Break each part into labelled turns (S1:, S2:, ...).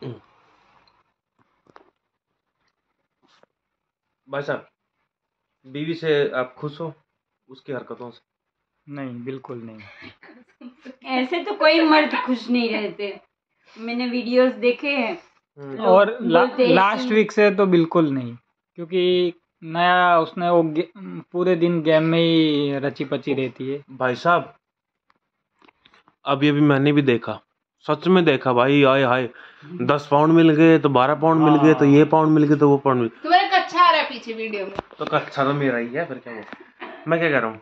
S1: भाई साहब, बीवी से आप खुश हो उसकी हरकतों से?
S2: नहीं, बिल्कुल नहीं।
S3: ऐसे तो कोई मर्द खुश नहीं रहते, मैंने वीडियोस देखे हैं।
S2: और लास्ट वीक से तो बिल्कुल नहीं, क्योंकि नया उसने वो पूरे दिन गेम में ही रची पची रहती है।
S1: भाई साहब, अभी मैंने भी देखा, सच में देखा भाई। आए हाय, 10 पाउंड मिल गए तो 12 पाउंड मिल गए तो ये पाउंड मिल गए तो वो पाउंड मिल गए।
S4: तुम्हारा कच्चा आ रहा है पीछे वीडियो में।
S1: तो कच्चा तो मेरा ही है, फिर क्या हुआ? मैं क्या कह रहा हूँ,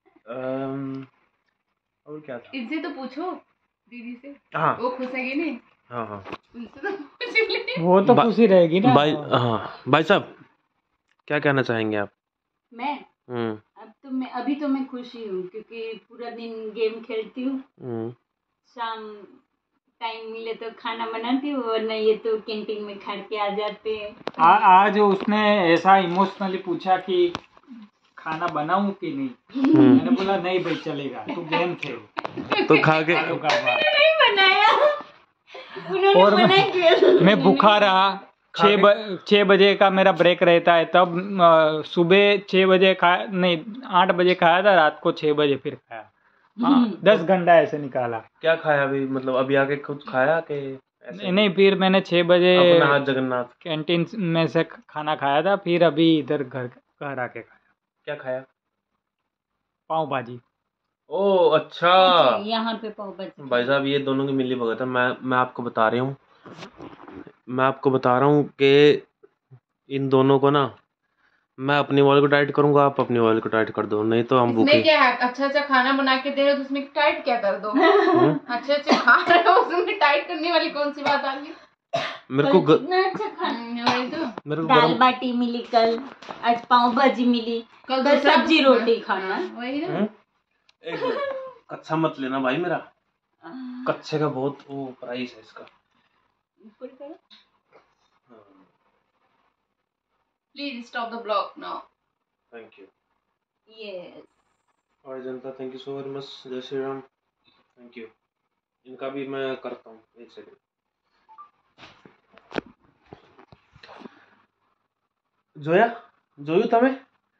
S1: और क्या था?
S4: इनसे तो पूछो, दीदी से।
S1: हाँ,
S4: वो खुश है कि नहीं?
S1: हाँ हाँ,
S4: उनसे तो पूछ ले।
S2: वो तो खुश ही रहेगी ना
S1: भाई। हाँ भाई साहब, क्या कहना चाहेंगे आप?
S3: मैं अभी तो मैं खुश ही हूँ, क्योंकि पूरा दिन गेम खेलती हूँ, शाम टाइम मिले तो खाना बनाती हूँ, वरना ये तो कैंटीन में खा के आ जाते हैं।
S2: आज उसने ऐसा इमोशनली पूछा कि खाना बनाऊं कि नहीं। मैंने बोला नहीं भाई, चलेगा, तू गेम खेल।
S1: तो खा के
S3: नहीं बनाया, उन्होंने
S2: और
S3: मना किया।
S2: मैं भूखा रहा। 6 बजे का मेरा ब्रेक रहता है, तब सुबह 6 बजे खाया नहीं, 8 बजे खाया था, रात को 6 बजे फिर खाया। 10 घंटा ऐसे निकाला।
S1: क्या खाया अभी, मतलब अभी आके कुछ खाया कि ऐसे?
S2: नहीं, फिर मैंने 6 बजे
S1: अपना हाथ जगन्नाथ
S2: कैंटीन में से खाना खाया था, फिर अभी इधर घर आके खाया।
S1: क्या खाया?
S2: पाव भाजी।
S1: ओ अच्छा,
S3: यहाँ पे पाव भाजी।
S1: भाई साहब, ये दोनों की मिली भगत है। मैं आपको बता रहा हूँ, कि इन दोनों को ना, मैं अपनी वाले को टाइट करूंगा, आप अपनी वाले को टाइट कर दो, नहीं तो हम भूखे।
S4: इसमें क्या है, अच्छा अच्छा खाना बना के दे रहे हो तो उसमें टाइट क्या कर दो? अच्छा अच्छा खा रहे हो, उसमें टाइट करने वाली कौन सी बात आ गई?
S1: मेरे को
S3: कितना अच्छा खाना,
S1: मेरे को
S3: दाल बाटी मिली कल, आज पाव भाजी मिली, कल सब्जी रोटी खाना।
S4: वही ना।
S1: एक मिनट, कच्चा मत लेना भाई मेरा, कच्चे का बहुत वो प्राइस है इसका।
S4: Please stop the blog now.
S1: Thank you.
S3: Yes.
S1: और जनता, thank you so very much. जय श्री राम, थैंक यू। इनका भी मैं करता हूँ, एक सेकंड। जोयू तमें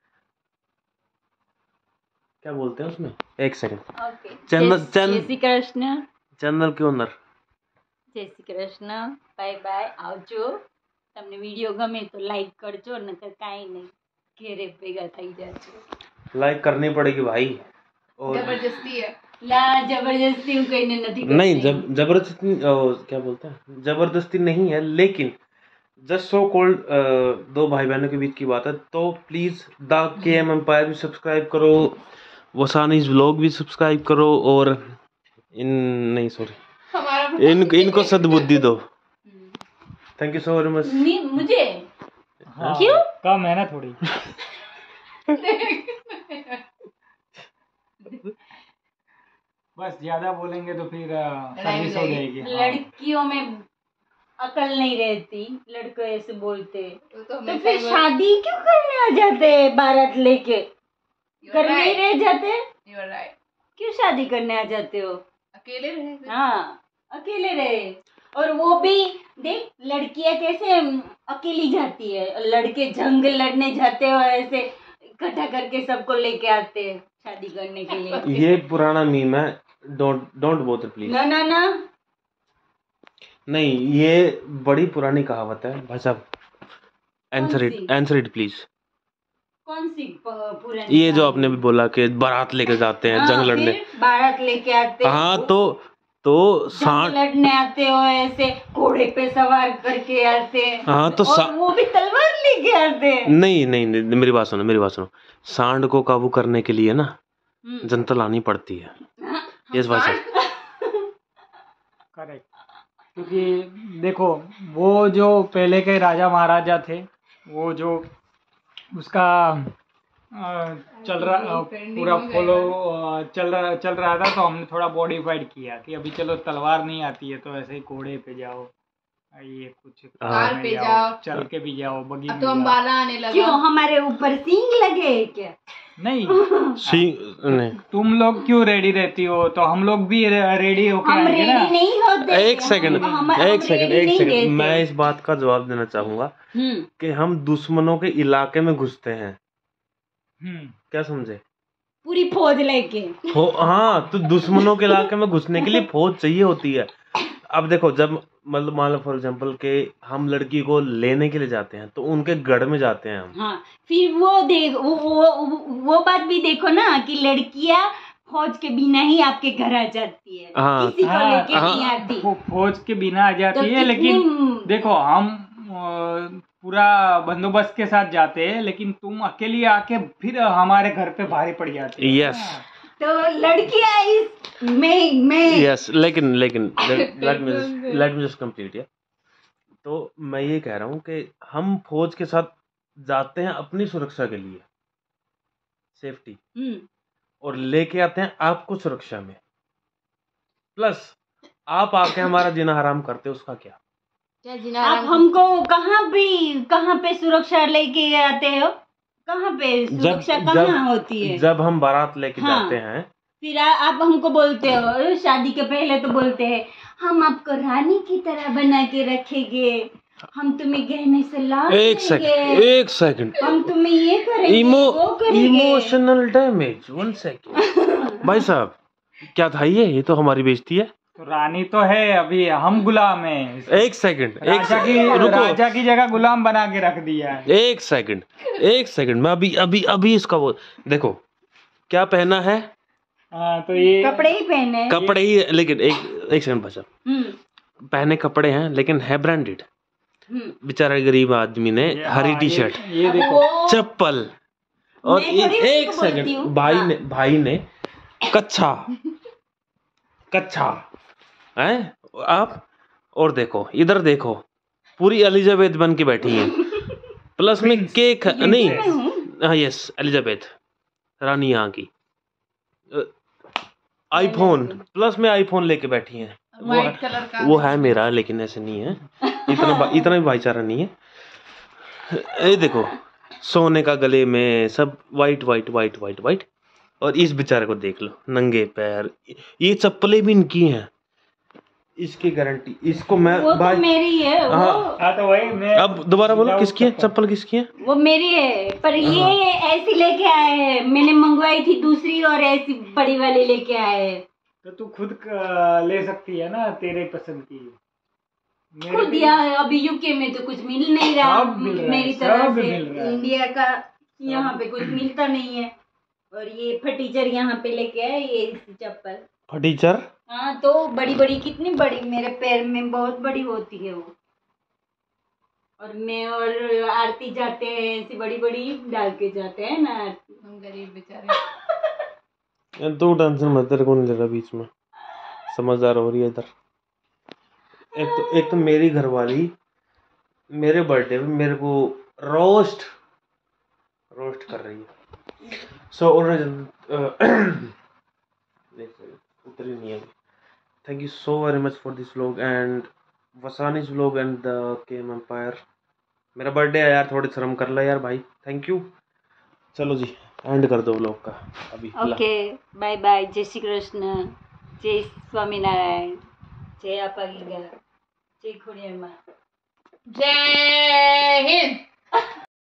S1: क्या बोलते हैं उसमें, एक सेकंड।
S3: जय श्री कृष्ण।
S1: चैनल के ओनर,
S3: जय श्री कृष्ण, बाय बाय, आवજો। તમને વિડિયો ગમે તો લાઈક કરજો, નકર કાઈ નહીં, ઘેરે ભેગા થઈ જાજો।
S1: लाइक करनी पड़ेगी भाई, और
S4: जबरदस्ती है।
S3: ला जबरदस्ती हूँ कहीं नहीं करते।
S1: नहीं, जबरदस्ती क्या बोलते हैं, जबरदस्ती नहीं है, लेकिन जस्ट सो कॉल्ड दो भाई बहनों के बीच की बात है। तो प्लीज द KM एम्पायर भी सब्सक्राइब करो, वसानीज व्लॉग भी सब्सक्राइब करो, और इनको सद्बुद्धि दो। Thank you so very much.
S3: मुझे
S2: क्यों कम है ना थोड़ी। बस ज्यादा बोलेंगे तो फिर सर्विस हो जाएगी।
S3: लड़कियों में अकल नहीं रहती, लड़के ऐसे बोलते तो फिर शादी क्यों करने आ जाते, बारात लेके घर में ही रह जाते। क्यों शादी करने आ जाते हो?
S4: अकेले रहे।
S3: हाँ, अकेले रहे। और वो भी देख, लड़कियां कैसे अकेली जाती है, लड़के जंग लड़ने जाते हो, ऐसे इकट्ठा करके सबको लेके आते हैं शादी करने के लिए।
S1: ये पुराना मीम है, डोंट बोथ प्लीज।
S3: ना
S1: नहीं, ये बड़ी पुरानी कहावत है भाई साहब। Answer it please.
S3: कौन सी पुरानी?
S1: ये जो आपने भी बोला कि बारात लेके जाते हैं, जंग लड़ने,
S3: बारात लेके आते।
S1: हाँ, तो
S3: जंग लड़ने आते हो, ऐसे घोड़े पे सवार करके आते।
S1: हाँ, तो
S3: और वो भी तलवार लेके आते।
S1: नहीं, मेरी बात सुनो। सांड को काबू करने के लिए ना जनता लानी पड़ती है। यस भाई साहब,
S2: करेक्ट। क्योंकि देखो, वो जो पहले के राजा महाराजा थे, वो जो उसका चल रहा पूरा फॉलो चल रहा था, तो हमने थोड़ा मॉडिफाइड किया कि अभी चलो तलवार नहीं आती है तो ऐसे घोड़े पे जाओ, ये कुछ
S4: कार पे जाओ,
S2: चल के भी जाओ, बगी
S4: तो हम बाला आने लगा।
S3: क्यों, हमारे ऊपर सींग लगे क्या?
S2: नहीं
S1: नहीं
S2: तुम लोग क्यों रेडी रहती हो, तो हम लोग भी रेडी होके
S3: हम
S2: आएंगे ना।
S3: रेडी नहीं होते।
S1: एक सेकंड मैं इस बात का जवाब देना चाहूंगा कि हम दुश्मनों के इलाके में घुसते हैं। क्या समझे?
S3: पूरी फौज लेके।
S1: हाँ, तो दुश्मनों के इलाके में घुसने के लिए फौज चाहिए होती है। अब देखो, जब मतलब मान लो फॉर एग्जांपल के हम लड़की को लेने के लिए जाते हैं तो उनके गढ़ में जाते हैं हम।
S3: हाँ, फिर वो बात भी देखो ना कि लड़कियां फौज के बिना ही आपके घर आ जाती है।
S1: हाँ,
S3: किसी को लेके नहीं आती।
S2: फौज के बिना आ जाती है, लेकिन देखो हम पूरा बंदोबस्त के साथ जाते हैं, लेकिन तुम अकेली आके फिर हमारे घर पे भारी पड़ जाती है।
S1: यस,
S3: तो लड़कियां मैं
S1: यस, लेकिन लेट मी जस्ट कंप्लीट। तो मैं ये कह रहा हूँ कि हम फौज के साथ जाते हैं अपनी सुरक्षा के लिए, सेफ्टी, और लेके आते हैं आपको सुरक्षा में। प्लस आप आके हमारा जीना हराम करते हो, उसका क्या?
S3: आप हमको कहाँ पे सुरक्षा लेके आते हो? कहाँ पे सुरक्षा कहाँ होती है?
S1: जब हम बारात लेके जाते हैं,
S3: फिर आप हमको बोलते हो, शादी के पहले तो बोलते हैं हम आपको रानी की तरह बना के रखेंगे, हम तुम्हें गहने से लाद देंगे,
S1: एक सेकंड,
S3: हम तुम्हें ये करेंगे, वो करेंगे।
S1: Emotional damage, 1 second. भाई साहब, क्या था ये तो हमारी बेइज्जती है।
S2: तो रानी तो है, अभी हम गुलाम हैं।
S1: एक सेकंड,
S2: राजा की जगह गुलाम बना के रख दिया है।
S1: एक सेकंड, मैं अभी इसका वो देखो क्या पहना है।
S2: तो ये
S3: कपड़े ही,
S1: लेकिन एक सेकंड भाई साहब, पहने कपड़े हैं लेकिन है ब्रांडेड। बेचारा गरीब आदमी ने हरी टी शर्ट,
S2: ये देखो
S1: चप्पल, और एक सेकंड, भाई ने कच्छा है आप। और देखो, इधर देखो, पूरी एलिजाबेथ बन के बैठी है। प्लस में केक नहीं, हाँ यस, एलिजाबेथ रानी यहाँ की। आईफोन, प्लस में आईफोन लेके बैठी है।
S4: व्हाइट कलर का
S1: वो है मेरा, लेकिन ऐसे नहीं है, इतना भी भाईचारा नहीं है। ये देखो, सोने का गले में सब वाइट। और इस बेचारे को देख लो, नंगे पैर, ये चप्पलें भी इनकी हैं, इसकी गारंटी। इसको मैं
S3: वो भाई तो मेरी है।
S1: हाँ,
S2: तो वही मैं
S1: अब दोबारा बोलो, किसकी है चप्पल, किसकी है?
S3: वो मेरी है, पर ये ऐसी लेके आए हैं, मैंने मंगवाई थी दूसरी और ऐसी बड़ी वाली लेके आए हैं।
S2: तो तू खुद ले सकती है ना, तेरे पसंद की।
S3: खुद दिया है, अभी यूके में तो कुछ मिल नहीं रहा मेरी तरह से। इंडिया का यहाँ पे कुछ मिलता नहीं है, और ये फटीचर यहाँ पे लेके आए, ये चप्पल
S1: फटीचर।
S3: हाँ, तो बड़ी कितनी बड़ी, मेरे पैर में बहुत बड़ी होती है वो। और मैं और आरती जाते हैं, ऐसी बड़ी डाल के जाते हैं ना।
S4: हम गरीब बेचारे।
S1: तू टेंशन मत, तेरे को नहीं लगा बीच में, समझदार हो रही है इधर। एक तो मेरी घरवाली मेरे बर्थडे में मेरे को रोस्ट कर रही है। सो उतरी नहीं है। Thank you so very much for this vlog and Vasani's vlog and the K M empire. मेरा बर्थडे है यार, थोड़ी शर्म कर ला यार भाई। Thank you. चलो जी, एंड कर दो व्लॉग का अभी।
S3: Okay, bye bye. जय श्री कृष्ण, जय स्वामीनारायण, जय अपागिगा, जय खोड़ियार माँ,
S4: जय हिंद।